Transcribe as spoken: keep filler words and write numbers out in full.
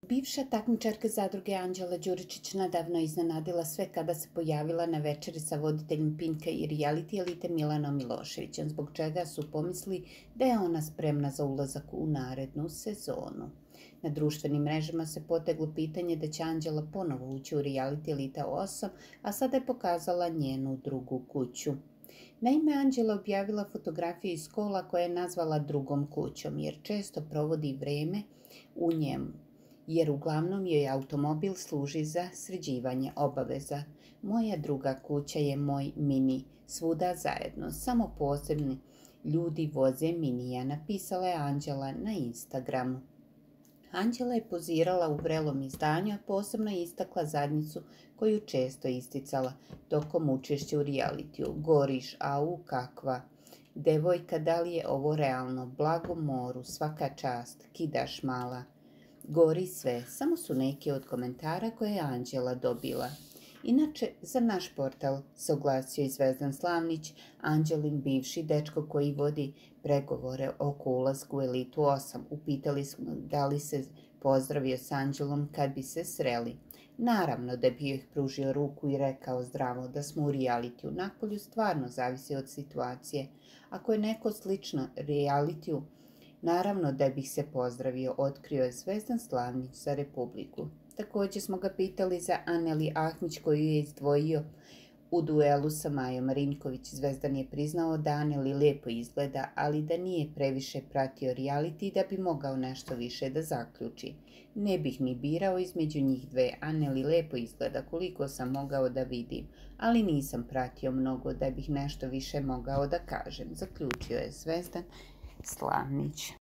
Bivša takmičarka zadruge Anđela Đuričić nedavno iznenadila sve kada se pojavila na večeri sa voditeljem Pinka i reality elite Milanom Miloševićem, zbog čega su pomislili da je ona spremna za ulazak u narednu sezonu. Na društvenim mrežama se poteglo pitanje da će Anđela ponovo ući u reality Elita osam, a sada je pokazala njenu drugu kuću. Naime, Anđela objavila fotografiju iz kola koje je nazvala drugom kućom, jer često provodi vreme u njemu, jer uglavnom joj automobil služi za sređivanje obaveza. Moja druga kuća je moj mini, svuda zajedno, samo posebni ljudi voze minija, napisala je Anđela na Instagramu. Anđela je pozirala u vrelom izdanju, a posebno je istakla zadnjicu koju često isticala tokom učešća u realitiju. Goriš, au kakva. Devojka, da li je ovo realno? Blago moru, svaka čast, kidaš mala. Gori sve, samo su neki od komentara koje je Anđela dobila. Inače, za naš portal se oglasio i Zvezdan Slavnić, Anđelin bivši dečko koji vodi pregovore oko ulazka u Elitu osam. Upitali smo da li se pozdravio s Anđelom kad bi se sreli. Naravno da bi joj pružio ruku i rekao zdravo, da smo u realitiju. Napolju stvarno zavisi od situacije. Ako je neko slično realitiju, naravno da bih se pozdravio, otkrio je Zvezdan Slavnić za Republiku. Također smo ga pitali za Aneli Ahmić koju je izdvojio u duelu sa Majom Marinković. Zvezdan je priznao da Aneli lijepo izgleda, ali da nije previše pratio reality i da bi mogao nešto više da zaključi. Ne bih ni birao između njih dve, Aneli lijepo izgleda koliko sam mogao da vidim, ali nisam pratio mnogo da bih nešto više mogao da kažem, zaključio je Zvezdan Slavnić.